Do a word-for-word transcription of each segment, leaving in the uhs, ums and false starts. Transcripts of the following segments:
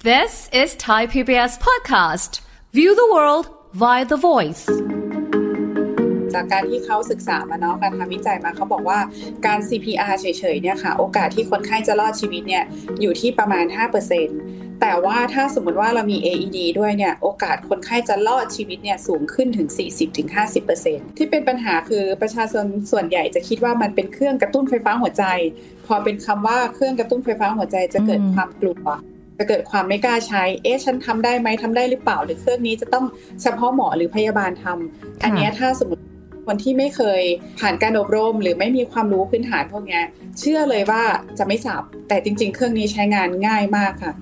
This is Thai พี บี เอส podcast. View the world via the voice. จากการที่เขาศึกษามาเนาะการทำวิจัยมาเขาบอกว่าการ ซี พี อาร์ เฉยๆเนี่ยค่ะโอกาสที่คนไข้จะรอดชีวิตเนี่ยอยู่ที่ประมาณ ห้าเปอร์เซ็นต์ แต่ว่าถ้าสมมติว่าเรามี เอ อี ดี ด้วยเนี่ยโอกาสคนไข้จะรอดชีวิตเนี่ยสูงขึ้นถึง สี่สิบถึงห้าสิบเปอร์เซ็นต์ ที่เป็นปัญหาคือประชาชนส่วนใหญ่จะคิดว่ามันเป็นเครื่องกระตุ้นไฟฟ้าหัวใจพอเป็นคำว่าเครื่องกระตุ้นไฟฟ้าหัวใจจะเกิดความกลัวจะเกิดความไม่กล้าใช้เอ๊ะฉันทำได้ไหมทำได้หรือเปล่าหรือเครื่องนี้จะต้องเฉพาะหมอหรือพยาบาลทำอันนี้ถ้าสมมติคนที่ไม่เคยผ่านการอบรมหรือไม่มีความรู้พื้นฐานพวกนี้เชื่อเลยว่าจะไม่สับแต่จริงๆเครื่องนี้ใช้งานง่ายมากค่ะ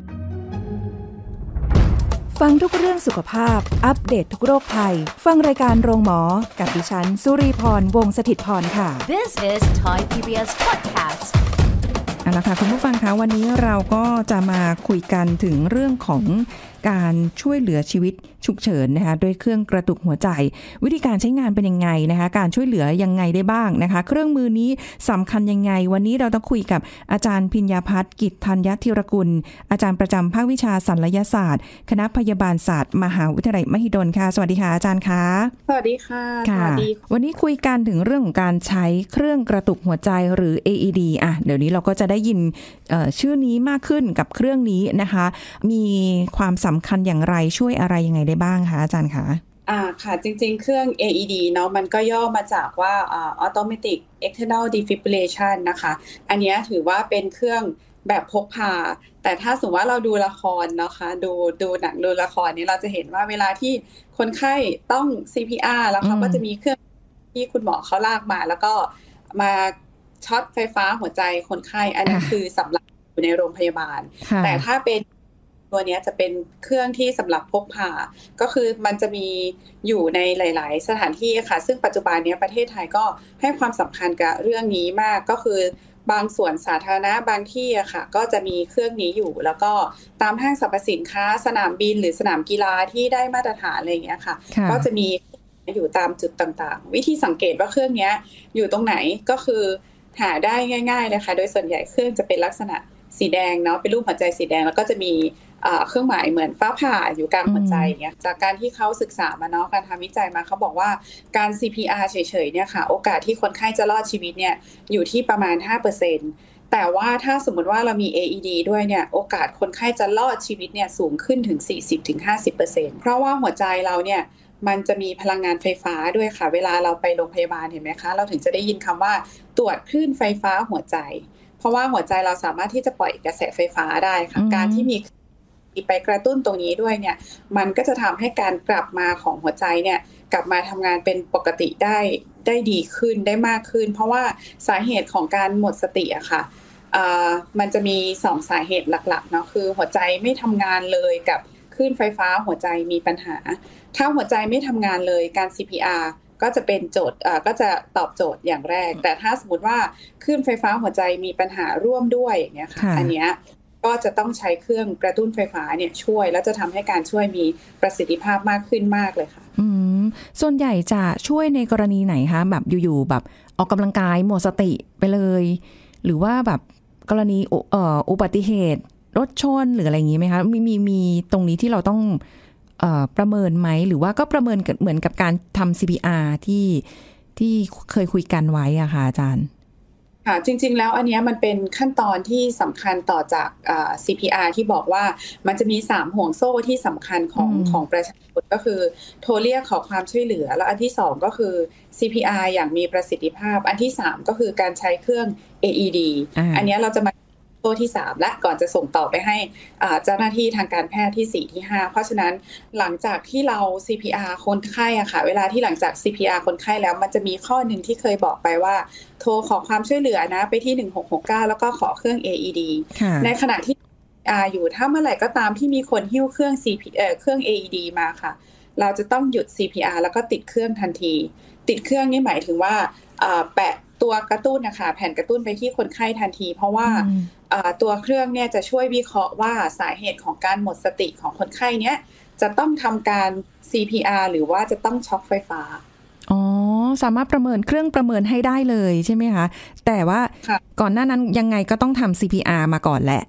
ฟังทุกเรื่องสุขภาพอัปเดต ท, ทุกโรคภัยฟังรายการโรงหมอกับดิฉันสุรีพรวงศ์สถิตย์พรค่ะ This is Thai พี บี เอส podcast เอาละค่ะคุณผู้ฟังคะวันนี้เราก็จะมาคุยกันถึงเรื่องของการช่วยเหลือชีวิตฉุกเฉินนะคะด้วยเครื่องกระตุกหัวใจวิธีการใช้งานเป็นยังไงนะคะการช่วยเหลือยังไงได้บ้างนะคะเครื่องมือนี้สำคัญยังไงวันนี้เราต้องคุยกับอาจารย์พิญญาภัทรกิจธัญธีรกุลอาจารย์ประจำภาควิชาศัลยศาสตร์คณะพยาบาลศาสตร์มหาวิทยาลัยมหิดลค่ะสวัสดีค่ะอาจารย์คะสวัสดีค่ะสวัสดีวันนี้คุยกันถึงเรื่องของการใช้เครื่องกระตุกหัวใจหรือ เอ อี ดี อ่ะเดี๋ยวนี้เราก็จะได้ยินชื่อนี้มากขึ้นกับเครื่องนี้นะคะมีความสำคัญอย่างไรช่วยอะไรยังไงได้บ้างคะอาจารย์คะอ่าค่ะจริงๆเครื่อง เอ อี ดี เนาะมันก็ย่อมาจากว่าอ่า automatic external defibrillation นะคะอันนี้ถือว่าเป็นเครื่องแบบพกพาแต่ถ้าสมมติว่าเราดูละครเนาะค่ะดูดูหนังดูละครนี้เราจะเห็นว่าเวลาที่คนไข้ต้อง ซี พี อาร์ แล้วเขาก็จะมีเครื่องที่คุณหมอเขาลากมาแล้วก็มาช็อตไฟฟ้าหัวใจคนไข้อันนั้นคือสำหรับอยู่ในโรงพยาบาลแต่ถ้าเป็นตัวนี้จะเป็นเครื่องที่สำหรับพกพาก็คือมันจะมีอยู่ในหลายๆสถานที่ค่ะซึ่งปัจจุบันนี้ประเทศไทยก็ให้ความสำคัญกับเรื่องนี้มากก็คือบางส่วนสาธารณะบางที่อะค่ะก็จะมีเครื่องนี้อยู่แล้วก็ตามห้างสรรพสินค้าสนามบินหรือสนามกีฬาที่ได้มาตรฐานอะไรอย่างเงี้ยค่ะก็จะมีอยู่ตามจุดต่างๆวิธีสังเกตว่าเครื่องนี้อยู่ตรงไหนก็คือหาได้ง่ายๆเลยค่ะโดยส่วนใหญ่เครื่องจะเป็นลักษณะสีแดงเนาะเป็นรูปหัวใจสีแดงแล้วก็จะมีเครื่องหมายเหมือนฟ้าผ่าอยู่กลางหัวใจอย่างเงี้ยจากการที่เขาศึกษามาเนาะการทำวิจัยมาเขาบอกว่าการ ซี พี อาร์ เฉยๆเนี่ยค่ะโอกาสที่คนไข้จะรอดชีวิตเนี่ยอยู่ที่ประมาณ ห้าเปอร์เซ็นต์ แต่ว่าถ้าสมมติว่าเรามี เอ อี ดี ด้วยเนี่ยโอกาสคนไข้จะรอดชีวิตเนี่ยสูงขึ้นถึง สี่สิบถึงห้าสิบเปอร์เซ็นต์ เพราะว่าหัวใจเราเนี่ยมันจะมีพลังงานไฟฟ้าด้วยค่ะเวลาเราไปโรงพยาบาลเห็นไหมคะเราถึงจะได้ยินคำว่าตรวจคลื่นไฟฟ้าหัวใจเพราะว่าหัวใจเราสามารถที่จะปล่อยกระแสไฟฟ้าได้ค่ะการที่มีไปกระตุ้นตรงนี้ด้วยเนี่ยมันก็จะทำให้การกลับมาของหัวใจเนี่ยกลับมาทำงานเป็นปกติได้ได้ดีขึ้นได้มากขึ้นเพราะว่าสาเหตุของการหมดสติอะค่ะมันจะมีสองสาเหตุหลักๆเนาะคือหัวใจไม่ทำงานเลยกับคลื่นไฟฟ้าหัวใจมีปัญหาถ้าหัวใจไม่ทำงานเลยการ ซี พี อาร์ ก็จะเป็นโจทย์ก็จะตอบโจทย์อย่างแรกแต่ถ้าสมมติว่าคลื่นไฟฟ้าหัวใจมีปัญหาร่วมด้วยอย่างเงี้ยค่ะอันเนี้ยก็จะต้องใช้เครื่องกระตุ้นไฟฟ้าเนี่ยช่วยแล้วจะทำให้การช่วยมีประสิทธิภาพมากขึ้นมากเลยค่ะอืมส่วนใหญ่จะช่วยในกรณีไหนคะแบบอยู่ๆแบบออกกำลังกายหมดสติไปเลยหรือว่าแบบกรณีเอ่ออุบัติเหตุรถชนหรืออะไรอย่างงี้ไหมคะมีมีมีตรงนี้ที่เราต้องเอ่อประเมินไหมหรือว่าก็ประเมินเหมือนกับการทำ ซี พี อาร์ ที่ที่เคยคุยกันไว้อะค่ะอาจารย์ค่ะจริงๆแล้วอันนี้มันเป็นขั้นตอนที่สำคัญต่อจาก ซี พี อาร์ ที่บอกว่ามันจะมีสามห่วงโซ่ที่สำคัญของของประชาชนก็คือโทรเรียกขอความช่วยเหลือแล้วอันที่สองก็คือ ซี พี อาร์ อย่างมีประสิทธิภาพอันที่สามก็คือการใช้เครื่อง เอ อี ดี อันนี้เราจะมาโซ่ที่สามและก่อนจะส่งต่อไปให้เจ้าหน้าที่ทางการแพทย์ที่สี่ที่ห้าเพราะฉะนั้นหลังจากที่เรา ซี พี อาร์ คนไข้อะค่ะเวลาที่หลังจาก ซี พี อาร์ คนไข้แล้วมันจะมีข้อหนึ่งที่เคยบอกไปว่าโทรขอความช่วยเหลือนะไปที่หนึ่งหกหกเก้าแล้วก็ขอเครื่อง เอ อี ดี ในขณะที่อยู่ถ้าเมื่อไหร่ก็ตามที่มีคนหิ้วเครื่อง ซี พี เอ่อเครื่อง เอ อี ดี มาค่ะเราจะต้องหยุด ซี พี อาร์ แล้วก็ติดเครื่องทันทีติดเครื่องนี่หมายถึงว่าแปะตัวกระตุ้นนะคะแผ่นกระตุ้นไปที่คนไข้ทันทีเพราะว่าตัวเครื่องเนี่ยจะช่วยวิเคราะห์ว่าสาเหตุของการหมดสติของคนไข้เนี้ยจะต้องทำการ ซี พี อาร์ หรือว่าจะต้องช็อคไฟฟ้าอ๋อสามารถประเมินเครื่องประเมินให้ได้เลยใช่ไหมคะแต่ว่าก่อนหน้านั้นยังไงก็ต้องทำ ซี พี อาร์ มาก่อนแหละ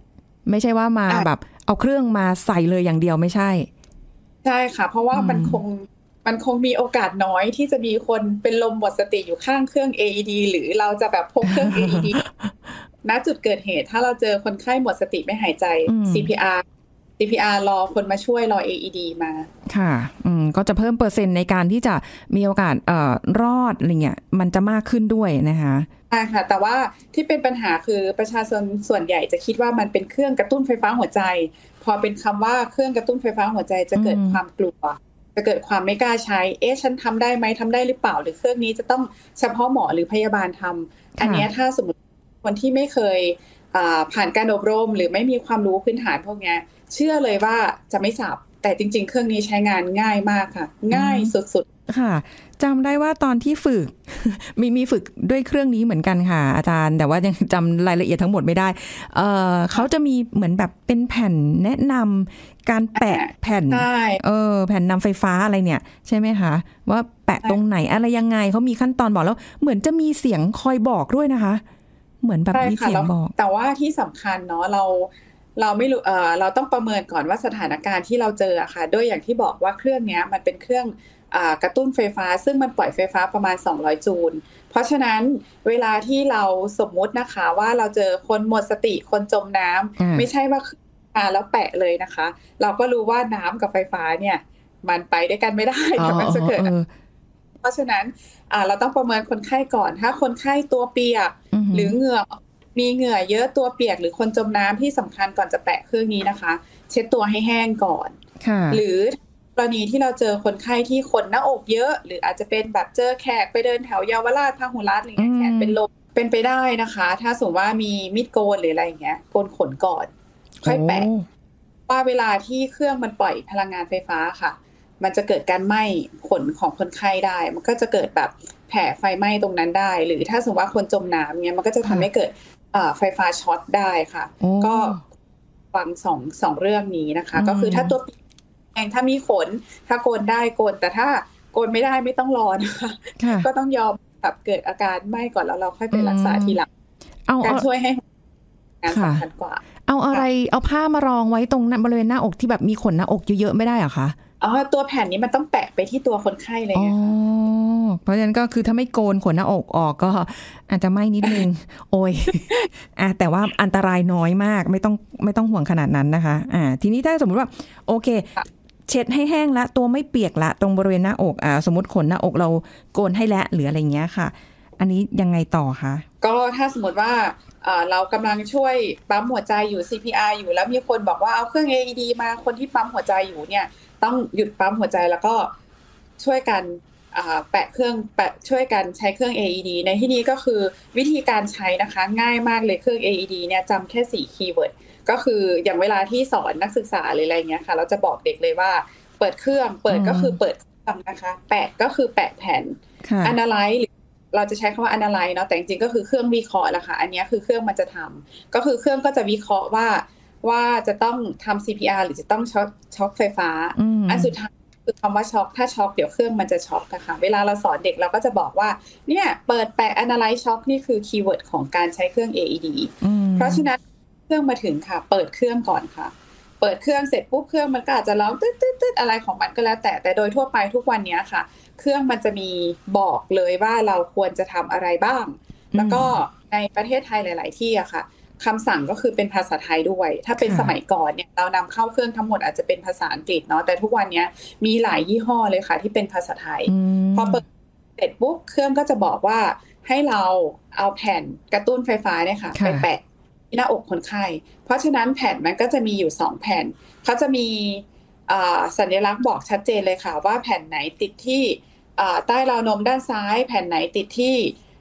ไม่ใช่ว่ามาแบบเอาเครื่องมาใส่เลยอย่างเดียวไม่ใช่ใช่ค่ะเพราะว่ามันคงมันคงมีโอกาสน้อยที่จะมีคนเป็นลมหมดสติอยู่ข้างเครื่อง เอ อี ดี หรือเราจะแบบพกเครื่อง เอ อี ดี ณจุดเกิดเหตุถ้าเราเจอคนไข้หมดสติไม่หายใจ ซี พี อาร์ ซี พี อาร์ รอคนมาช่วยรอ เอ อี ดี มาค่ะอืมก็จะเพิ่มเปอร์เซ็นต์ในการที่จะมีโอกาสเอ่อรอดอะไรเงี้ยมันจะมากขึ้นด้วยนะคะใช่ค่ะแต่ว่าที่เป็นปัญหาคือประชาชนส่วนใหญ่จะคิดว่ามันเป็นเครื่องกระตุ้นไฟฟ้าหัวใจพอเป็นคำว่าเครื่องกระตุ้นไฟฟ้าหัวใจจะเกิดความกลัวจะเกิดความไม่กล้าใช้เอ๊ะฉันทำได้ไหมทำได้หรือเปล่าหรือเครื่องนี้จะต้องเฉพาะหมอหรือพยาบาลทำอันนี้ถ้าสมมติคนที่ไม่เคยผ่านการอบรมหรือไม่มีความรู้พื้นฐานพวกนี้เชื่อเลยว่าจะไม่สับแต่จริงๆเครื่องนี้ใช้งานง่ายมากค่ะง่ายสุดๆค่ะจำได้ว่าตอนที่ฝึก มีมีฝึกด้วยเครื่องนี้เหมือนกันค่ะอาจารย์แต่ว่ายังจำรายละเอียดทั้งหมดไม่ได้ เอ่อเขาจะมีเหมือนแบบเป็นแผ่นแนะนำการแปะแผ่นเออแผ่นนำไฟฟ้าอะไรเนี่ยใช่ไหมคะว่าแปะตรงไหนอะไรยังไงเขามีขั้นตอนบอกแล้วเหมือนจะมีเสียงคอยบอกด้วยนะคะเหมือนแบบมีเสียงบอกแต่ว่าที่สำคัญเนาะเราเราไม่รู้เอ่อเราต้องประเมินก่อนว่าสถานการณ์ที่เราเจออะค่ะด้วยอย่างที่บอกว่าเครื่องนี้มันเป็นเครื่องกระตุ้นไฟฟ้าซึ่งมันปล่อยไฟฟ้าประมาณสองร้อยจูลเพราะฉะนั้นเวลาที่เราสมมุตินะคะว่าเราเจอคนหมดสติคนจมน้ำไม่ใช่ว่ามาแล้วแปะเลยนะคะเราก็รู้ว่าน้ำกับไฟฟ้าเนี่ยมันไปด้วยกันไม่ได้ถ้ามันจะเกิดเพราะฉะนั้นเราต้องประเมินคนไข้ก่อนถ้าคนไข้ตัวเปียกหรือเหงื่อมีเหงื่อเยอะตัวเปียกหรือคนจมน้ำที่สำคัญก่อนจะแปะเครื่องนี้นะคะเช็ดตัวให้แห้งก่อนหรือกรณีที่เราเจอคนไข้ที่ขนหน้าอกเยอะหรืออาจจะเป็นแบบเจอแขกไปเดินแถวเยาวราชพหุรัตน์อะไรเงี้ยแขกเป็นลมเป็นไปได้นะคะถ้าสมมติว่ามีมีดโกนหรืออะไรเงี้ยโกนขนก่อนค่อยแปะว่าเวลาที่เครื่องมันปล่อยพลังงานไฟฟ้าค่ะมันจะเกิดการไหม้ขนของคนไข้ได้มันก็จะเกิดแบบแผลไฟไหม้ตรงนั้นได้หรือถ้าสมมติว่าคนจมน้ำเงี้ยมันก็จะทำให้เกิดไฟฟ้าช็อตได้ค่ะก็ฟังสองสองเรื่องนี้นะคะก็คือถ้าตัวแองถ้ามีขนถ้าโกนได้โกนแต่ถ้าโกนไม่ได้ไม่ต้องรอนะคะก็ต้องยอมแบบเกิดอาการไหม้ก่อนแล้วเราค่อยไปรักษาทีหลังการช่วยให้งานสำคัญกว่าเอาอะไรเอาผ้ามารองไว้ตรงบริเวณหน้าอกที่แบบมีขนหน้าอกเยอะๆไม่ได้หรอคะอ๋อตัวแผ่นนี้มันต้องแปะไปที่ตัวคนไข้เลยไงคะเพราะฉะนั้นก็คือถ้าไม่โกนขนหน้าอกออกก็อาจจะไหม้นิดนึงโอ้ยอ่ะแต่ว่าอันตรายน้อยมากไม่ต้องไม่ต้องห่วงขนาดนั้นนะคะอ่าทีนี้ถ้าสมมติว่าโอเคเช็ดให้แห้งละตัวไม่เปียกละตรงบริเวณหน้าอกอ่าสมมติขนหน้าอกเราโกนให้แล้วหรืออะไรเงี้ยค่ะอันนี้ยังไงต่อคะก็ถ้าสมมติว่าเรากำลังช่วยปั๊มหัวใจอยู่ ซี พี อาร์ อยู่แล้วมีคนบอกว่าเอาเครื่อง เอ อี ดี มาคนที่ปั๊มหัวใจอยู่เนี่ยต้องหยุดปั๊มหัวใจแล้วก็ช่วยกันแปะเครื่องแปะช่วยกันใช้เครื่อง เอ อี ดี ในที่นี้ก็คือวิธีการใช้นะคะง่ายมากเลยเครื่อง เอ อี ดี เนี่ยจำแค่สี่คีย์เวิร์ดก็คืออย่างเวลาที่สอนนักศึกษาหรืออะไรเงี้ยค่ะเราจะบอกเด็กเลยว่าเปิดเครื่องเปิดก็คือเปิดเครื่องนะคะแปะก็คือแปะแผ่น analyze หรือเราจะใช้คำว่า analyze เนาะแต่จริงๆก็คือเครื่องวิเคราะห์แหละค่ะอันนี้คือเครื่องมันจะทำก็คือเครื่องก็จะวิเคราะห์ว่าว่าจะต้องทำ ซี พี อาร์ หรือจะต้องช็อคช็อคไฟฟ้าอันสุดท้ายคือคำว่าช็อคถ้าช็อคเดี๋ยวเครื่องมันจะช็อคนะคะเวลาเราสอนเด็กเราก็จะบอกว่าเนี่ยเปิดแปะ analyze ช็อคนี่คือคีย์เวิร์ดของการใช้เครื่อง เอ อี ดี เพราะฉะนั้นเครื่องมาถึงค่ะเปิดเครื่องก่อนค่ะเปิดเครื่องเสร็จปุ๊บเครื่องมันก็อาจจะร้องตึ๊ดตึ๊ดตึ๊ดอะไรของมันก็แล้วแต่แต่โดยทั่วไปทุกวันนี้ค่ะเครื่องมันจะมีบอกเลยว่าเราควรจะทำอะไรบ้างแล้วก็ในประเทศไทยหลายๆที่อะค่ะคำสั่งก็คือเป็นภาษาไทยด้วยถ้าเป็นสมัยก่อนเนี่ยเรานำเข้าเครื่องทั้งหมดอาจจะเป็นภาษาอังกฤษเนาะแต่ทุกวันนี้มีหลายยี่ห้อเลยค่ะที่เป็นภาษาไทยพอเปิดเสร็จปุ๊บเครื่องก็จะบอกว่าให้เราเอาแผ่นกระตุ้นไฟฟ้าเนี่ยค่ะไปแปะที่หน้าอกคนไข้เพราะฉะนั้นแผ่นมันก็จะมีอยู่สองแผ่นเขาจะมีสัญลักษณ์บอกชัดเจนเลยค่ะว่าแผ่นไหนติดที่ใต้ราวนมด้านซ้ายแผ่นไหนติดที่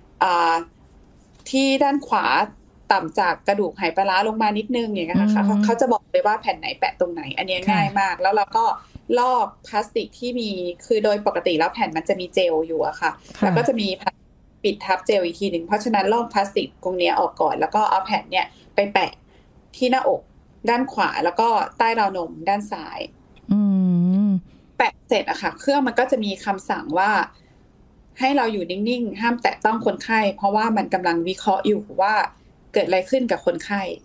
ที่ด้านขวาต่ำจากกระดูกไหปลาร้าลงมานิดนึงอย่างเงี้ยค่ะเขาจะบอกเลยว่าแผ่นไหนแปะตรงไหนอันนี้ง่ายมากแล้วเราก็ลอกพลาสติกที่มีคือโดยปกติแล้วแผ่นมันจะมีเจลอยู่อะค่ะแล้วก็จะมีปิดทับเจลอีกทีนึงเพราะฉะนั้นลอกพลาสติกตรงนี้ออกก่อนแล้วก็เอาแผ่นเนี่ยไปแปะที่หน้าอกด้านขวาแล้วก็ใต้ราวนมด้านซ้ายแปะเสร็จอะค่ะเครื่องมันก็จะมีคำสั่งว่าให้เราอยู่นิ่งๆห้ามแตะต้องคนไข้เพราะว่ามันกำลังวิเคราะห์อยู่ว่าเกิดอะไรขึ้นกับคนไข้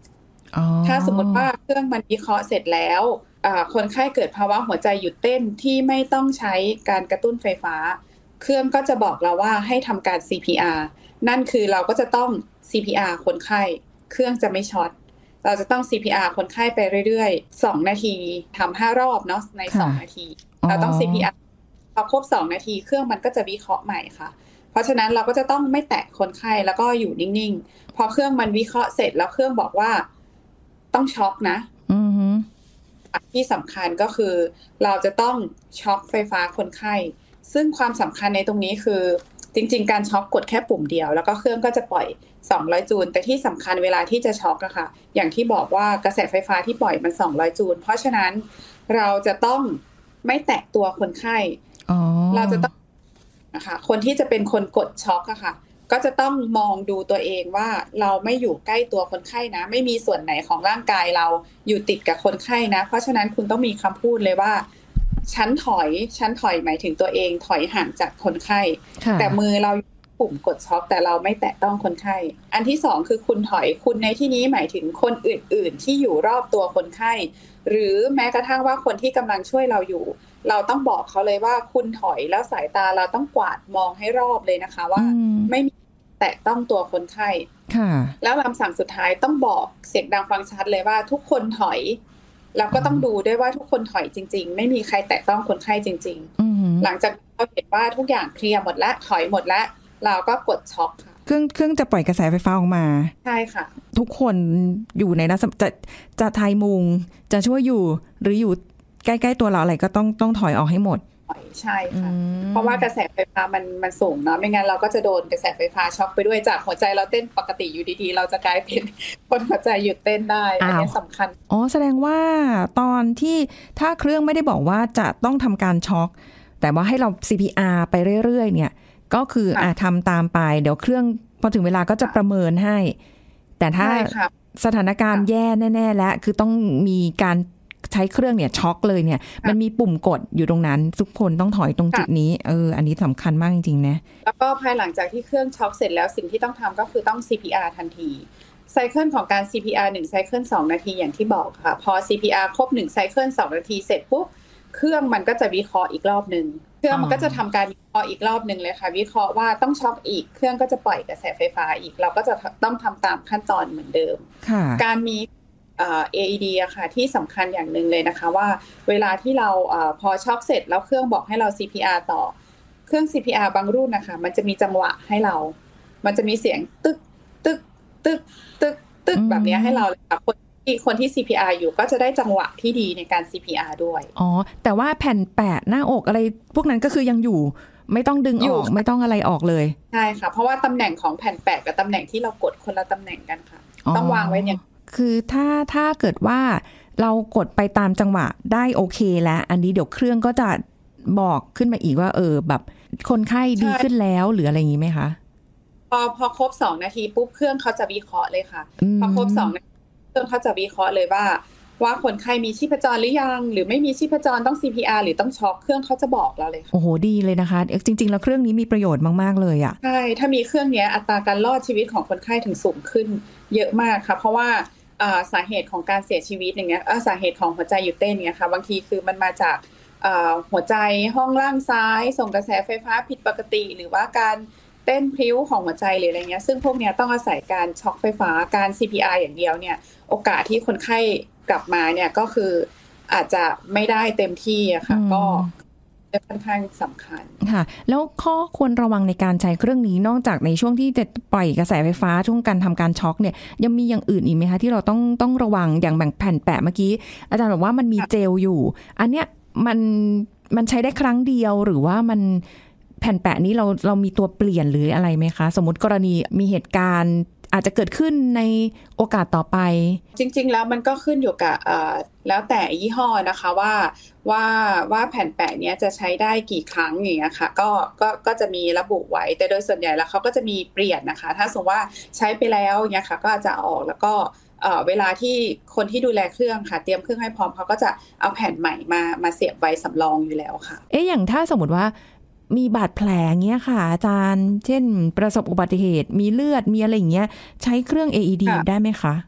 ถ้าสมมติว่าเครื่องมันวิเคราะห์เสร็จแล้วคนไข้เกิดภาวะหัวใจหยุดเต้นที่ไม่ต้องใช้การกระตุ้นไฟฟ้าเครื่องก็จะบอกเราว่าให้ทำการ ซี พี อาร์ นั่นคือเราก็จะต้อง ซี พี อาร์ คนไข้เครื่องจะไม่ช็อตเราจะต้อง ซี พี อาร์ คนไข้ไปเรื่อยๆสองนาทีทำห้ารอบเนาะในสองนาทีเราต้อง ซี พี อาร์ พอครบสองนาทีเครื่องมันก็จะวิเคราะห์ใหม่ค่ะเพราะฉะนั้นเราก็จะต้องไม่แตะคนไข้แล้วก็อยู่นิ่งๆพอเครื่องมันวิเคราะห์เสร็จแล้วเครื่องบอกว่าต้องช็อคนะที่สำคัญก็คือเราจะต้องช็อคไฟฟ้าคนไข้ซึ่งความสำคัญในตรงนี้คือจริงๆการช็อคกดแค่ปุ่มเดียวแล้วก็เครื่องก็จะปล่อยสองร้อยจูลแต่ที่สำคัญเวลาที่จะช็อคอะค่ะอย่างที่บอกว่ากระแสไฟฟ้าที่ปล่อยมันสองร้อยจูลเพราะฉะนั้นเราจะต้องไม่แตะตัวคนไข้เราจะต้องนะคะคนที่จะเป็นคนกดช็อคอะค่ะก็จะต้องมองดูตัวเองว่าเราไม่อยู่ใกล้ตัวคนไข้นะไม่มีส่วนไหนของร่างกายเราอยู่ติดกับคนไข้นะเพราะฉะนั้นคุณต้องมีคำพูดเลยว่าฉันถอยฉันถอยหมายถึงตัวเองถอยห่างจากคนไข้แต่มือเราปุ่มกดช็อคแต่เราไม่แตะต้องคนไข้อันที่สองคือคุณถอยคุณในที่นี้หมายถึงคนอื่นๆที่อยู่รอบตัวคนไข้หรือแม้กระทั่งว่าคนที่กำลังช่วยเราอยู่เราต้องบอกเขาเลยว่าคุณถอยแล้วสายตาเราต้องกวาดมองให้รอบเลยนะคะว่าไม่มีแตะต้องตัวคนไข้แล้วคำสั่งสุดท้ายต้องบอกเสียงดังฟังชัดเลยว่าทุกคนถอยแล้วก็ต้องดูด้วยว่าทุกคนถอยจริงๆไม่มีใครแตะต้องคนไข้จริงๆหลังจากเราเห็นว่าทุกอย่างเคลียร์หมดแล้วถอยหมดแล้วเราก็กดช็อคค่ะเครื่องเครื่องจะปล่อยกระแสไฟฟ้าออกมาใช่ค่ะทุกคนอยู่ในนั้นจะจะไทยมุงจะช่วยอยู่หรืออยู่ใกล้ๆตัวเราอะไรก็ต้องต้องถอยออกให้หมดใช่ค่ะเพราะว่ากระแสไฟฟ้ามันมันสูงเนาะไม่งั้นเราก็จะโดนกระแสไฟฟ้าช็อคไปด้วยจากหัวใจเราเต้นปกติอยู่ดีๆเราจะกลายเป็นคนหัวใจหยุดเต้นได้อันนี้สำคัญอ๋อแสดงว่าตอนที่ถ้าเครื่องไม่ได้บอกว่าจะต้องทำการช็อคแต่ว่าให้เรา ซี พี อาร์ ไปเรื่อยๆเนี่ยก็คืออ่ะทำตามไปเดี๋ยวเครื่องพอถึงเวลาก็จะประเมินให้แต่ถ้าสถานการณ์แย่แน่ๆแล้วคือต้องมีการใช้เครื่องเนี่ยช็อคเลยเนี่ยมันมีปุ่มกดอยู่ตรงนั้นทุกคนต้องถอยตรงจุดนี้เอออันนี้สำคัญมากจริงๆนะแล้วก็ภายหลังจากที่เครื่องช็อคเสร็จแล้วสิ่งที่ต้องทำก็คือต้อง ซี พี อาร์ ทันทีไซเคิลของการ ซี พี อาร์ หนึ่งไซเคิลสองนาทีอย่างที่บอกค่ะพอ ซี พี อาร์ ครบหนึ่งไซเคิลสองนาทีเสร็จปุ๊บเครื่องมันก็จะวิเคราะห์อีกรอบนึงเครื่องมันก็จะทำการวิเคราะห์อีกรอบนึงเลยค่ะวิเคราะห์ว่าต้องช็อคอีกเครื่องก็จะปล่อยกระแสไฟฟ้าอีกเราก็จะต้องทำตามขั้นตอนเหมือนเดิมการมีเอ เอ อี ดี อะค่ะที่สำคัญอย่างหนึ่งเลยนะคะว่าเวลาที่เราพอช็อคเสร็จแล้วเครื่องบอกให้เรา ซี พี อาร์ ต่อเครื่อง ซี พี อาร์ บางรุ่นนะคะมันจะมีจังหวะให้เรามันจะมีเสียงตึกตึกตึกตึกตึกแบบนี้ให้เราเลยค่ะคนที่คนที่ ซี พี อาร์ อยู่ก็จะได้จังหวะที่ดีในการ ซี พี อาร์ ด้วยอ๋อแต่ว่าแผ่นแปะหน้าอกอะไรพวกนั้นก็คือยังอยู่ไม่ต้องดึงออกไม่ต้องอะไรออกเลยใช่ค่ะเพราะว่าตำแหน่งของแผ่นแปะกับตำแหน่งที่เรากดคนละตำแหน่งกันค่ะต้องวางไว้อย่างคือถ้าถ้าเกิดว่าเรากดไปตามจังหวะได้โอเคแล้วอันนี้เดี๋ยวเครื่องก็จะบอกขึ้นมาอีกว่าเออแบบคนไข้ดีขึ้นแล้วหรืออะไรอย่างนี้ไหมคะพอพอครบสองนาทีปุ๊บเครื่องเขาจะวิเคราะห์เลยค่ะพอครบสองนาทีเครื่องเขาจะวิเคราะห์เลยว่าว่าคนไข้มีชีพจรหรือยังหรือไม่มีชีพจรต้อง ซี พี อาร์ หรือต้องช็อคเครื่องเขาจะบอกเราเลยค่ะโอ้โหดีเลยนะคะจริงๆแล้วเครื่องนี้มีประโยชน์มากๆเลยอ่ะใช่ถ้ามีเครื่องนี้อัตราการรอดชีวิตของคนไข้ถึงสูงขึ้นเยอะมากค่ะเพราะว่าสาเหตุของการเสียชีวิตอย่างเงี้ยสาเหตุของหัวใจหยุดเต้นเนี่ยค่ะบางทีคือมันมาจากหัวใจห้องล่างซ้ายส่งกระแสไฟฟ้าผิดปกติหรือว่าการเต้นพลิ้วของหัวใจหรืออะไรเงี้ยซึ่งพวกนี้ต้องอาศัยการช็อคไฟฟ้าการ ซี พี อาร์ อย่างเดียวเนี่ยโอกาสที่คนไข้กลับมาเนี่ยก็คืออาจจะไม่ได้เต็มที่อะค่ะก็จะค่อนข้างสำคัญค่ะแล้วข้อควรระวังในการใช้เครื่องนี้นอกจากในช่วงที่จะปล่อยกระแสไฟฟ้าช่วงการทำการช็อคเนี่ยยังมีอย่างอื่นอีกไหมคะที่เราต้องต้องระวังอย่างแบ่งแผ่นแปะเมื่อกี้อาจารย์บอกว่ามันมีเจลอยู่อันเนี้ยมันมันใช้ได้ครั้งเดียวหรือว่ามันแผ่นแปะนี้เราเรามีตัวเปลี่ยนหรืออะไรไหมคะสมมติกรณีมีเหตุการณ์อาจจะเกิดขึ้นในโอกาสต่อไปจริงๆแล้วมันก็ขึ้นอยู่กับแล้วแต่ยี่ห้อนะคะว่าว่าว่าแผ่นแปะนี้จะใช้ได้กี่ครั้งอย่างเงี้ยค่ะก็ก็ก็จะมีระบุไว้แต่โดยส่วนใหญ่แล้วเขาก็จะมีเปลี่ยนนะคะถ้าสมมติว่าใช้ไปแล้วเนี่ยค่ะก็จะออกแล้วก็เวลาที่คนที่ดูแลเครื่องค่ะเตรียมเครื่องให้พร้อมเขาก็จะเอาแผ่นใหม่มามาเสียบไว้สำรองอยู่แล้วค่ะเอ๊ะอย่างถ้าสมมติว่ามีบาดแผลเงี้ยค่ะอาจารย์เช่นประสบอุบัติเหตุมีเลือดมีอะไรอย่างเงี้ยใช้เครื่อง เอ อี ดี ได้ไหมคะ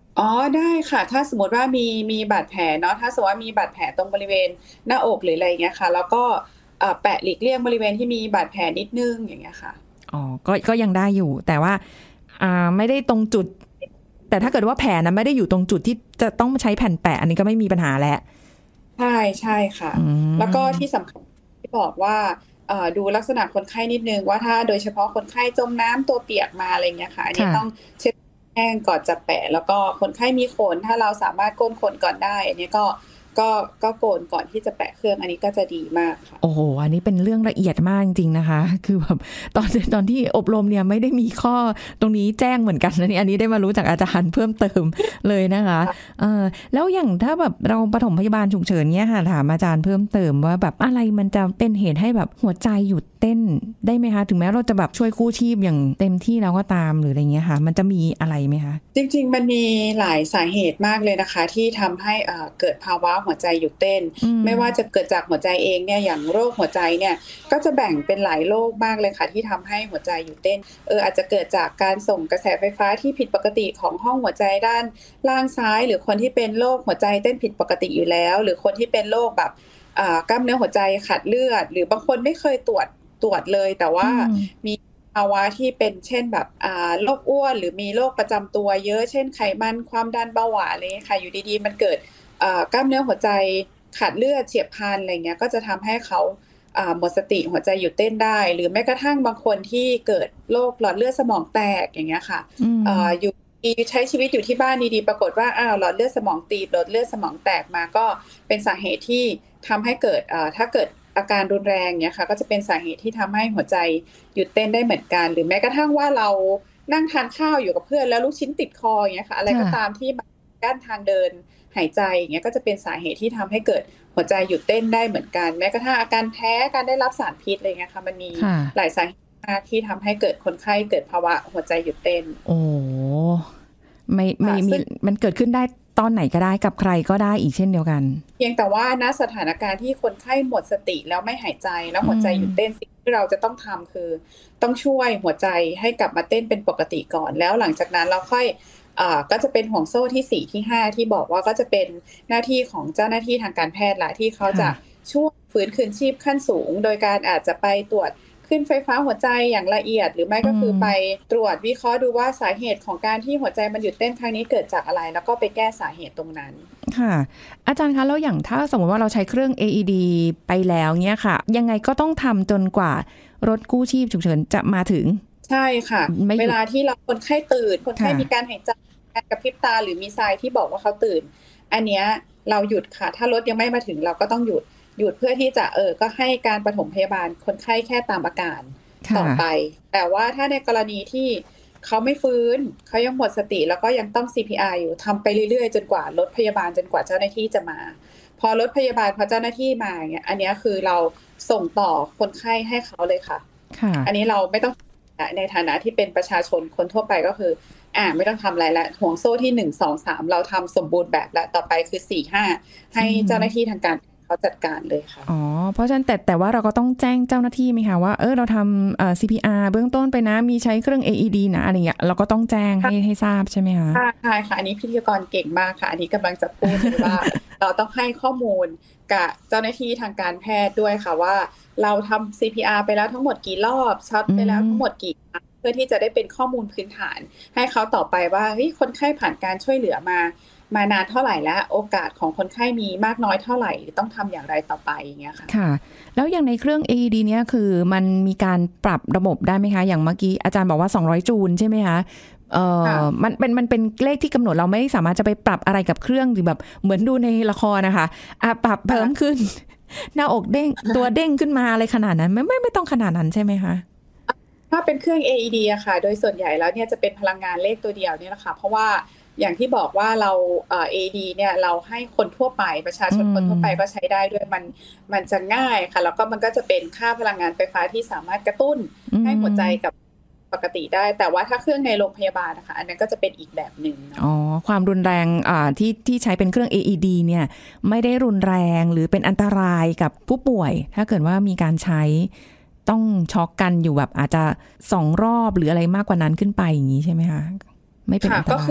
อ๋อได้ค่ะถ้าสมมติว่ามีมีบาดแผลเนาะถ้าสมมติว่ามีบาดแผลตรงบริเวณหน้าอกหรืออะไรอย่างเงี้ยค่ะแล้วก็เอ่อแปะหลีกเลี่ยงบริเวณที่มีบาดแผลนิดนึงอย่างเงี้ยค่ะอ๋อก็ก็ยังได้อยู่แต่ว่าอ่าไม่ได้ตรงจุดแต่ถ้าเกิดว่าแผลนั้นไม่ได้อยู่ตรงจุดที่จะต้องใช้แผ่นแปะอันนี้ก็ไม่มีปัญหาแล้วใช่ใช่ค่ะแล้วก็ที่สำคัญที่บอกว่าเอ่อดูลักษณะคนไข้นิดนึงว่าถ้าโดยเฉพาะคนไข้จมน้ำตัวเปียกมาอะไรเงี้ยค่ะอันนี้ต้องเช็ดแห้งก่อนจะแปะแล้วก็คนไข้มีขนถ้าเราสามารถโกนขนก่อนได้อันนี้ก็ก็ก็โกนก่อนที่จะแปะเครื่องอันนี้ก็จะดีมากค่ะโอ้โหอันนี้เป็นเรื่องละเอียดมากจริงๆนะคะคือแบบตอนตอนที่อบรมเนี่ยไม่ได้มีข้อตรงนี้แจ้งเหมือนกันนะนี่อันนี้ได้มารู้จากอาจารย์เพิ่มเติมเลยนะคะเออแล้วอย่างถ้าแบบเราปฐมพยาบาลฉุกเฉินเนี่ยค่ะถามอาจารย์เพิ่มเติมว่าแบบอะไรมันจะเป็นเหตุให้แบบหัวใจหยุดเต้นได้ไหมคะถึงแม้เราจะแบบช่วยกู้ชีพอย่างเต็มที่แล้วก็ตามหรืออะไรเงี้ยค่ะมันจะมีอะไรไหมคะจริงๆมันมีหลายสาเหตุมากเลยนะคะที่ทำให้เอ่อเกิดภาวะหัวใจหยุดเต้นไม่ว่าจะเกิดจากหัวใจเองเนี่ยอย่างโรคหัวใจเนี่ยก็จะแบ่งเป็นหลายโรคมากเลยค่ะที่ทำให้หัวใจหยุดเต้นเอออาจจะเกิดจากการส่งกระแสไฟฟ้าที่ผิดปกติของห้องหัวใจด้านล่างซ้ายหรือคนที่เป็นโรคหัวใจเต้นผิดปกติอยู่แล้วหรือคนที่เป็นโรคแบบกล้ามเนื้อหัวใจขาดเลือดหรือบางคนไม่เคยตรวจตรวจเลยแต่ว่ามีภาวะที่เป็นเช่นแบบโรคอ้วนหรือมีโรคประจำตัวเยอะเช่นไขมันความดันเบาหวานอะไรค่ะอยู่ดีๆมันเกิดกล้ามเนื้อหัวใจขาดเลือดเฉียบพลันอะไรเงี้ยก็จะทำให้เขาหมดสติหัวใจหยุดเต้นได้หรือแม้กระทั่งบางคนที่เกิดโรคหลอดเลือดสมองแตกอย่างเงี้ยค่ะอยู่ใช้ชีวิตอยู่ที่บ้านดีๆปรากฏว่าอ้าวหลอดเลือดสมองตีบหลอดเลือดสมองแตกมาก็เป็นสาเหตุที่ทำให้เกิดถ้าเกิดอาการรุนแรงเนี่ยค่ะก็จะเป็นสาเหตุที่ทำให้หัวใจหยุดเต้นได้เหมือนกันหรือแม้กระทั่งว่าเรานั่งทานข้าวอยู่กับเพื่อนแล้วลูกชิ้นติดคออย่างเงี้ยค่ะอะไรก็ตามที่มากั้นทางเดินหายใจอย่างเงี้ยก็จะเป็นสาเหตุที่ทำให้เกิดหัวใจหยุดเต้นได้เหมือนกันแม้กระทั่งอาการแพ้การได้รับสารพิษอะไรเงี้ยค่ะมันมีหลายสาเหตุมากที่ทำให้เกิดคนไข้เกิดภาวะหัวใจหยุดเต้นโอ้ไม่ไม่มีมันเกิดขึ้นได้ตอนไหนก็ได้กับใครก็ได้อีกเช่นเดียวกันเพียงแต่ว่าณสถานการณ์ที่คนไข้หมดสติแล้วไม่หายใจแล้วหัวใจหยุดเต้นสิ่งที่เราจะต้องทำคือต้องช่วยหัวใจให้กลับมาเต้นเป็นปกติก่อนแล้วหลังจากนั้นเราค่อยอ่าก็จะเป็นห่วงโซ่ที่สี่ที่ห้าที่บอกว่าก็จะเป็นหน้าที่ของเจ้าหน้าที่ทางการแพทย์ละที่เขาจะช่วยฟื้นคืนชีพขั้นสูงโดยการอาจจะไปตรวจขึ้นไฟฟ้าหัวใจอย่างละเอียดหรือไม่ก็คือไปตรวจวิเคราะห์ดูว่าสาเหตุของการที่หัวใจมันหยุดเต้นครั้งนี้เกิดจากอะไรแล้วก็ไปแก้สาเหตุตรงนั้นค่ะอาจารย์คะแล้วอย่างถ้าสมมติว่าเราใช้เครื่อง เอ อี ดี ไปแล้วเนี่ยค่ะยังไงก็ต้องทำจนกว่ารถกู้ชีพฉุกเฉินจะมาถึงใช่ค่ะเวลาที่เราคนไข้ตื่นคนไข้มีการหายใจการกระพริบตาหรือมีทรายที่บอกว่าเขาตื่นอันเนี้ยเราหยุดค่ะถ้ารถยังไม่มาถึงเราก็ต้องหยุดหยุดเพื่อที่จะเออก็ให้การปฐมพยาบาลคนไข้แค่ตามอาการต่อไปแต่ว่าถ้าในกรณีที่เขาไม่ฟื้นเขายังหมดสติแล้วก็ยังต้อง ซี พี อาร์ อยู่ทำไปเรื่อยๆจนกว่ารถพยาบาลจนกว่าเจ้าหน้าที่จะมาพอรถพยาบาลพอเจ้าหน้าที่มาเนี่ยอันนี้คือเราส่งต่อคนไข้ให้เขาเลยค่ะอันนี้เราไม่ต้องในฐานะที่เป็นประชาชนคนทั่วไปก็คืออ่าไม่ต้องทำอะไรละห่วงโซ่ที่หนึ่ง สอง สามเราทำสมบูรณ์แบบแล้วต่อไปคือสี่ ห้าให้เจ้าหน้าที่ทางการเขาจัดการเลยค่ะอ๋อเพราะฉะนั้นแต่แต่ว่าเราก็ต้องแจ้งเจ้าหน้าที่ไหมคะว่าเออเราทำเอ่อ ซี พี อาร์ เบื้องต้นไปนะมีใช้เครื่อง เอ อี ดี นะอะไรเงี้ยเราก็ต้องแจ้งให้ให้ทราบใช่ไหมคะใช่ค่ะอันนี้พิธีกรเก่งมากค่ะอันนี้กำลังจะพูดเลยว่า เราต้องให้ข้อมูลกับเจ้าหน้าที่ทางการแพทย์ด้วยค่ะว่าเราทำ ซี พี อาร์ ไปแล้วทั้งหมดกี่รอบช็อตไปแล้วทั้งหมดกี่เพื่อที่จะได้เป็นข้อมูลพื้นฐานให้เขาต่อไปว่าเฮ้ยคนไข้ผ่านการช่วยเหลือมามานานเท่าไหร่แล้วโอกาสของคนไข้มีมากน้อยเท่าไหร่ต้องทำอย่างไรต่อไปอย่างเงี้ยค่ะค่ะแล้วอย่างในเครื่อง เอ อี ดี เนี้ยคือมันมีการปรับระบบได้ไหมคะอย่างเมื่อกี้อาจารย์บอกว่าสองร้อยจูลใช่ไหมคะเอ่อมันเป็นมันเป็นเลขที่กำหนดเราไม่สามารถจะไปปรับอะไรกับเครื่องหรือแบบเหมือนดูในละครนะคะอ่ะปรับเพิ่มขึ้นหน้าอกเด้งตัวเด้งขึ้นมาอะไรขนาดนั้นไม่ไม่ไม่ต้องขนาดนั้นใช่ไหมคะถ้าเป็นเครื่อง เอ อี ดี อะค่ะโดยส่วนใหญ่แล้วเนี่ยจะเป็นพลังงานเลขตัวเดียวนี่แหละค่ะเพราะว่าอย่างที่บอกว่าเราเอ่อ เอ อี ดี เนี่ยเราให้คนทั่วไปประชาชนคนทั่วไปก็ใช้ได้ด้วยมันมันจะง่ายค่ะแล้วก็มันก็จะเป็นค่าพลังงานไฟฟ้าที่สามารถกระตุ้นให้หัวใจกับปกติได้แต่ว่าถ้าเครื่องในโรงพยาบาลนะคะอันนั้นก็จะเป็นอีกแบบนึงอ๋อความรุนแรงอ่าที่ที่ใช้เป็นเครื่อง เอ อี ดี เนี่ยไม่ได้รุนแรงหรือเป็นอันตรายกับผู้ป่วยถ้าเกิดว่ามีการใช้ต้องช็อกกันอยู่แบบอาจจะสองรอบหรืออะไรมากกว่านั้นขึ้นไปอย่างนี้ใช่ไหมคะไม่เป็นอันตรายก็คือ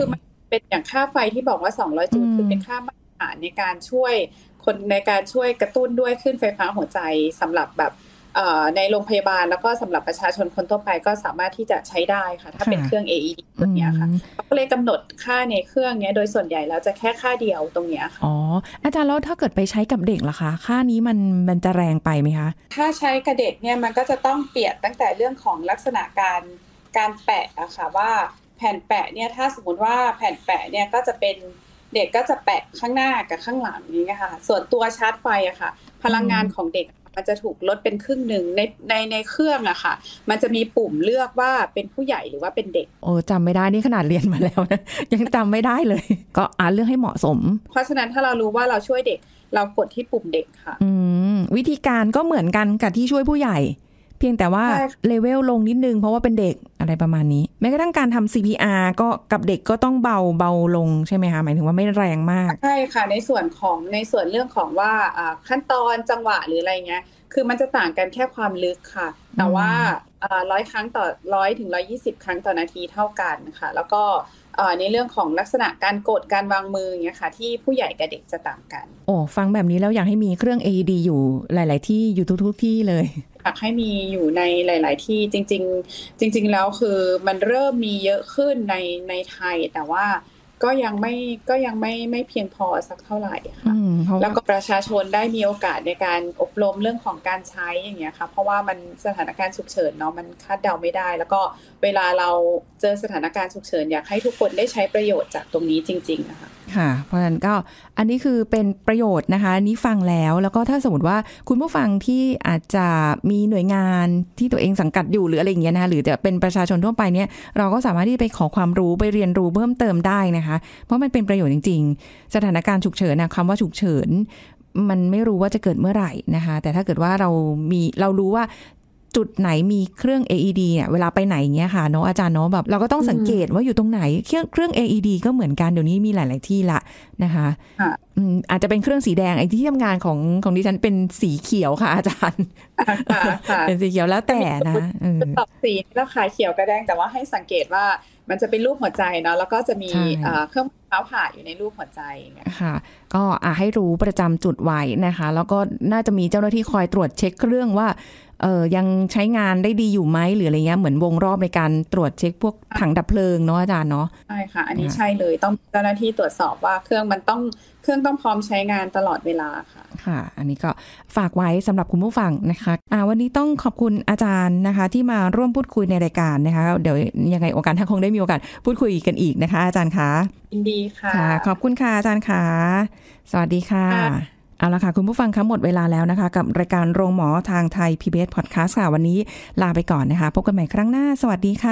เป็นอย่างค่าไฟที่บอกว่าสองร้อยจูลคือเป็นค่ามาตรฐานในการช่วยคนในการช่วยกระตุ้นด้วยคลื่นไฟฟ้าหัวใจสำหรับแบบในโรงพยาบาลแล้วก็สำหรับประชาชนคนทั่วไปก็สามารถที่จะใช้ได้ค่ะถ้าเป็นเครื่อง เอ อี ดี ตัวนี้ค่ะก็เลยกำหนดค่าในเครื่องนี้โดยส่วนใหญ่แล้วจะแค่ค่าเดียวตรงนี้ค่ะอ๋ออาจารย์แล้วถ้าเกิดไปใช้กับเด็กล่ะคะค่านี้มันมันจะแรงไปไหมคะถ้าใช้กับเด็กเนี่ยมันก็จะต้องเปลี่ยนตั้งแต่เรื่องของลักษณะการการแปะอะค่ะว่าแผ่นแปะเนี่ยถ้าสมมติว่าแผ่นแปะเนี่ยก็จะเป็นเด็กก็จะแปะข้างหน้ากับข้างหลังนี้ค่ะส่วนตัวชาร์จไฟอะค่ะพลังงานของเด็กมันจะถูกลดเป็นครึ่งหนึ่งในในในเครื่องอะค่ะมันจะมีปุ่มเลือกว่าเป็นผู้ใหญ่หรือว่าเป็นเด็กโอ้จำไม่ได้นี่ขนาดเรียนมาแล้วนะยังจำไม่ได้เลยก็อ่านเลือกให้เหมาะสมเพราะฉะนั้นถ้าเรารู้ว่าเราช่วยเด็กเรากดที่ปุ่มเด็กค่ะอืมวิธีการก็เหมือนกันกับที่ช่วยผู้ใหญ่เพียงแต่ว่าเลเวลลงนิดนึงเพราะว่าเป็นเด็กอะไรประมาณนี้แม้กระทั่งการทำ ซี พี อาร์ ก็กับเด็กก็ต้องเบาเบาลงใช่ไหมคะหมายถึงว่าไม่แรงมากใช่ค่ะในส่วนของในส่วนเรื่องของว่าขั้นตอนจังหวะหรืออะไรเงี้ยคือมันจะต่างกันแค่ความลึกค่ะแต่ว่าร้อยครั้งต่อร้อยถึงร้อยยี่สิบครั้งต่อนาทีเท่ากันค่ะแล้วก็ในเรื่องของลักษณะการกดการวางมืออย่างเงี้ยค่ะที่ผู้ใหญ่กับเด็กจะต่างกันโอ้ฟังแบบนี้แล้วอยากให้มีเครื่อง เอ อี ดี อยู่หลายๆที่อยู่ทุกๆที่เลยอยากให้มีอยู่ในหลายๆที่จริงๆจริงๆแล้วคือมันเริ่มมีเยอะขึ้นในในไทยแต่ว่าก็ยังไม่ก็ยังไม่ไม่เพียงพอสักเท่าไหร่ค่ะแล้วก็ประชาชนได้มีโอกาสในการอบรมเรื่องของการใช้อย่างเงี้ยค่ะเพราะว่ามันสถานการณ์ฉุกเฉินเนาะมันคาดเดาไม่ได้แล้วก็เวลาเราเจอสถานการณ์ฉุกเฉินอยากให้ทุกคนได้ใช้ประโยชน์จากตรงนี้จริงๆนะคะค่ะเพราะฉะนั้นก็อันนี้คือเป็นประโยชน์นะคะนี้ฟังแล้วแล้วก็ถ้าสมมติว่าคุณผู้ฟังที่อาจจะมีหน่วยงานที่ตัวเองสังกัดอยู่หรืออะไรอย่างเงี้ยนะคะหรือจะเป็นประชาชนทั่วไปเนี่ยเราก็สามารถที่ไปขอความรู้ไปเรียนรู้เพิ่มเติมได้นะคะเพราะมันเป็นประโยชน์จริงๆสถานการณ์ฉุกเฉินนะคำว่าฉุกเฉินมันไม่รู้ว่าจะเกิดเมื่อไหร่นะคะแต่ถ้าเกิดว่าเรามีเรารู้ว่าจุดไหนมีเครื่อง เอ อี ดี เนี่ยเวลาไปไหนเงี้ยค่ะเนาะอาจารย์เนาะแบบเราก็ต้องสังเกตว่าอยู่ตรงไหนเครื่องเครื่อง เอ อี ดี ก็เหมือนกันเดี๋ยวนี้มีหลายๆที่ละนะคะอาจจะเป็นเครื่องสีแดงไอ้ที่ทำงานของของดิฉันเป็นสีเขียวค่ะอาจารย์เป็นสีเขียวแล้วแต่นะตอบสีแล้วค่ะเขียวกับแดงแต่ว่าให้สังเกตว่ามันจะเป็นรูปหัวใจเนาะแล้วก็จะมีเครื่องเท้าผ่าอยู่ในรูปหัวใจค่ะก็ให้รู้ประจำจุดไว้นะคะแล้วก็น่าจะมีเจ้าหน้าที่คอยตรวจเช็คเครื่องว่าเออยังใช้งานได้ดีอยู่ไหมหรืออะไรเงี้ยเหมือนวงรอบในการตรวจเช็คพวกถังดับเพลิงเนาะอาจารย์เนาะใช่ค่ะอันนี้ใช่เลยต้องเจ้าหน้าที่ตรวจสอบว่าเครื่องมันต้องเครื่องต้องพร้อมใช้งานตลอดเวลาค่ะค่ะอันนี้ก็ฝากไว้สำหรับคุณผู้ฟังนะคะอ่าวันนี้ต้องขอบคุณอาจารย์นะคะที่มาร่วมพูดคุยในรายการนะคะเดี๋ยวยังไงโอกาสถ้าคงได้มีโอกาสพูดคุยกันอีกนะคะอาจารย์คะยินดีค่ะขอบคุณค่ะอาจารย์ค่ะสวัสดีค่ะเอาละค่ะคุณผู้ฟังคะหมดเวลาแล้วนะคะกับรายการโรงหมอทางไทย พี บี เอส Podcast ค่ะวันนี้ลาไปก่อนนะคะพบกันใหม่ครั้งหน้าสวัสดีค่ะ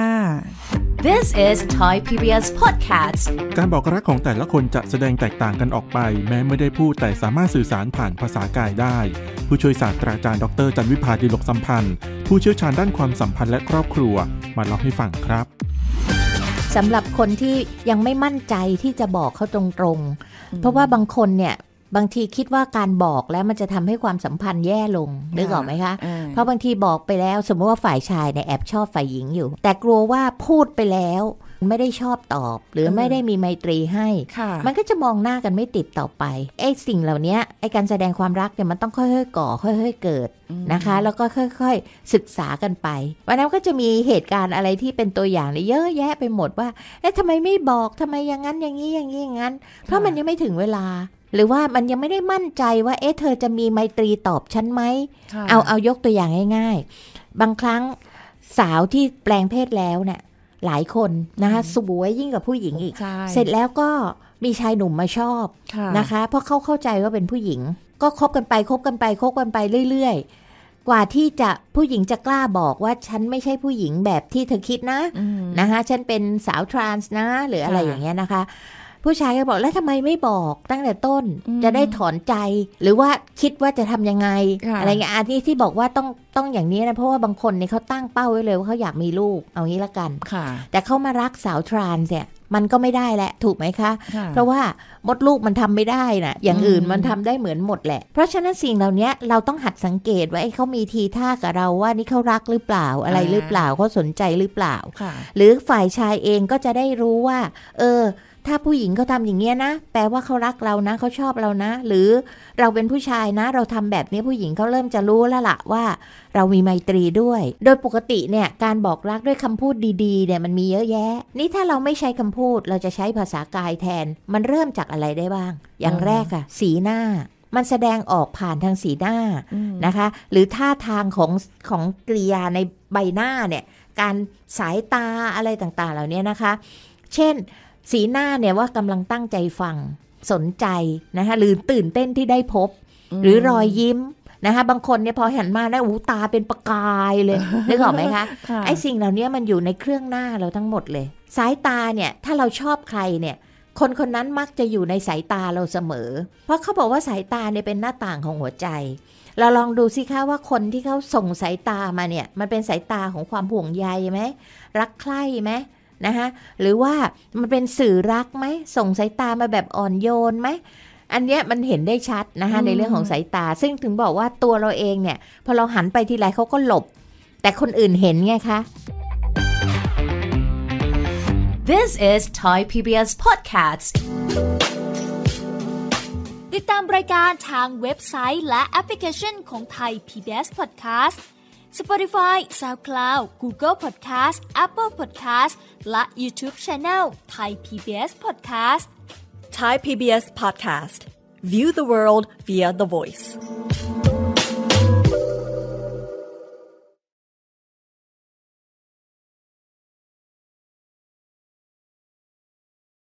This is Thai พี บี เอส Podcast การบอกรักของแต่ละคนจะแสดงแตกต่างกันออกไปแม้ไม่ได้พูดแต่สามารถสื่อสารผ่านภาษากายได้ผู้ช่วยศาสตราจารย์ดรจันวิภาดิลกสัมพันธ์ผู้เชี่ยวชาญด้านความสัมพันธ์และครอบครัวมาเล่าให้ฟังครับสำหรับคนที่ยังไม่มั่นใจที่จะบอกเขาตรงๆเพราะว่าบางคนเนี่ยบางทีคิดว่าการบอกแล้วมันจะทำให้ความสัมพันธ์แย่ลงนึกออกไหมคะเพราะบางทีบอกไปแล้วสมมติว่าฝ่ายชายเนี่ยแอบชอบฝ่ายหญิงอยู่แต่กลัวว่าพูดไปแล้วไม่ได้ชอบตอบหรือไม่ได้มีไมตรีให้มันก็จะมองหน้ากันไม่ติดต่อไปไอ้สิ่งเหล่านี้ไอ้การแสดงความรักเนี่ยมันต้องค่อยๆก่อค่อยๆเกิดนะคะแล้วก็ค่อยๆศึกษากันไปวันนั้นก็จะมีเหตุการณ์อะไรที่เป็นตัวอย่างเยอะแยะไปหมดว่าเอ๊ะทำไมไม่บอกทำไมอย่างนั้นอย่างนี้อย่างนี้อย่างนั้นเพราะมันยังไม่ถึงเวลาหรือว่ามันยังไม่ได้มั่นใจว่าเอ๊ะเธอจะมีไมตรีตอบฉันไหมเอาเอายกตัวอย่างง่ายๆบางครั้งสาวที่แปลงเพศแล้วเนี่ยหลายคนนะคะสวยยิ่งกว่าผู้หญิงอีกเสร็จแล้วก็มีชายหนุ่มมาชอบนะคะเพราะเขาเข้าใจว่าเป็นผู้หญิงก็คบกันไปคบกันไปคบกันไปเรื่อยๆกว่าที่จะผู้หญิงจะกล้าบอกว่าฉันไม่ใช่ผู้หญิงแบบที่เธอคิดนะนะคะฉันเป็นสาวทรานส์นะหรืออะไรอย่างเงี้ยนะคะผู้ชายก็บอกแล้วทำไมไม่บอกตั้งแต่ต้นจะได้ถอนใจหรือว่าคิดว่าจะทำยังไงอะไรเงี้ยอันนี้ที่บอกว่าต้องต้องอย่างนี้นะเพราะว่าบางคนเนี่ยเขาตั้งเป้าไว้เลยว่าเขาอยากมีลูกเอางี้ละกันแต่เขามารักสาวทรานส์เนี่ยมันก็ไม่ได้แหละถูกไหมคะเพราะว่ามดลูกมันทำไม่ได้นะอย่างอื่นมันทำได้เหมือนหมดแหละเพราะฉะนั้นสิ่งเหล่านี้เราต้องหัดสังเกตว่าไอ้เขามีทีท่ากับเราว่านี่เขารักหรือเปล่าอะไรหรือเปล่าเขาสนใจหรือเปล่าหรือฝ่ายชายเองก็จะได้รู้ว่าเออถ้าผู้หญิงเขาทำอย่างเงี้ยนะแปลว่าเขารักเรานะเขาชอบเรานะหรือเราเป็นผู้ชายนะเราทำแบบนี้ผู้หญิงเขาเริ่มจะรู้แล้วล่ะว่าเรามีไมตรีด้วยโดยปกติเนี่ยการบอกรักด้วยคำพูดดีๆเนี่ยมันมีเยอะแยะนี่ถ้าเราไม่ใช้คำพูดเราจะใช้ภาษากายแทนมันเริ่มจากอะไรได้บ้างอย่างแรกอะสีหน้ามันแสดงออกผ่านทางสีหน้านะคะหรือท่าทางของของกริยาในใบหน้าเนี่ยการสายตาอะไรต่างๆเหล่านี้นะคะเช่นสีหน้าเนี่ยว่ากำลังตั้งใจฟังสนใจนะคะหรือตื่นเต้นที่ได้พบหรือรอยยิ้มนะคะบางคนเนี่ยพอหันมาได้หูตาเป็นประกายเลยนึกออกไหมคะไอ้สิ่งเหล่านี้มันอยู่ในเครื่องหน้าเราทั้งหมดเลยสายตาเนี่ยถ้าเราชอบใครเนี่ยคนคนนั้นมักจะอยู่ในสายตาเราเสมอเพราะเขาบอกว่าสายตาเนี่ยเป็นหน้าต่างของหัวใจเราลองดูสิคะว่าคนที่เขาส่งสายตามาเนี่ยมันเป็นสายตาของความห่วงใยไหมรักใคร่ไหมนะคะหรือว่ามันเป็นสื่อรักไหมส่งสายตามาแบบอ่อนโยนไหมอันเนี้ยมันเห็นได้ชัดนะคะในเรื่องของสายตาซึ่งถึงบอกว่าตัวเราเองเนี่ยพอเราหันไปทีไรเขาก็หลบแต่คนอื่นเห็นไงคะ This is Thai พี บี เอส Podcast ติดตามรายการทางเว็บไซต์และแอปพลิเคชันของ Thai พี บี เอส Podcast Spotify, SoundCloud, Google Podcast, Apple Podcast และ YouTube Channel Thai พี บี เอส Podcast Thai พี บี เอส Podcast View the world via the voice